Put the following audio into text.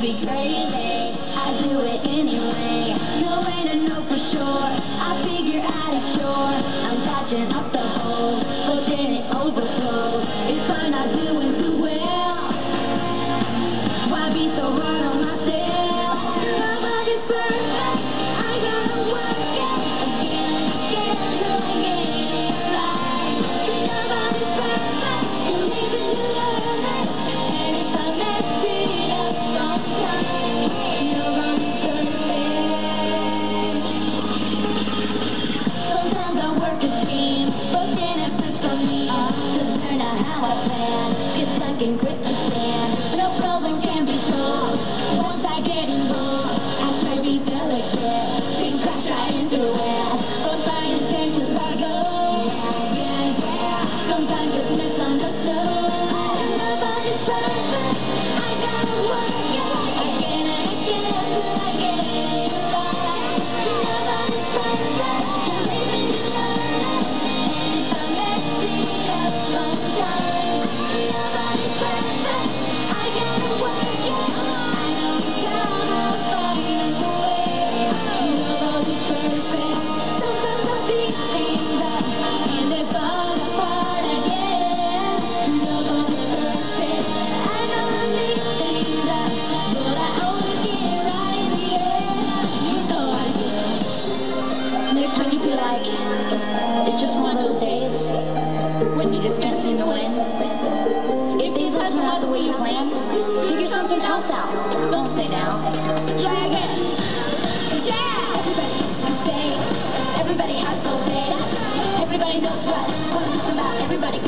be crazy. I do it anyway. No way to know for sure. I figure out a cure. I'm patching up the holes, but then it overflows. If I'm not doing too well, why be so hard on myself? Nobody's perfect. I gotta work it again and again till I get it right. Nobody's perfect. You live and you learn it. And if I mess it up sometimes, nobody's perfect. Sometimes I work a scheme, but then it flips on me. Doesn't turn out how I plan. Get stuck in quicksand. No problem can be solved once I get involved. I try to be delicate, then crash right into it. But my intentions are good. Yeah, yeah. Sometimes just misunderstood. Nobody's perfect. I gotta work it again and again till I get it right. Nobody's perfect. You live and you learn it. And if I mess it up sometimes, nobody's perfect. I gotta work it. I know it's time I'll find a way. Nobody's perfect. Sometimes I piece things up and they fall apart again. Nobody's perfect. I know I mix things up, but I always get it right in the end. You know I do. Next time you feel like it's just one of those days when you just can't seem to win. If things don't turn out the way you plan, figure something else out. Don't stay down. Try again. Yeah! Everybody makes mistakes. Everybody has those days. Everybody knows what I'm talking about. Everybody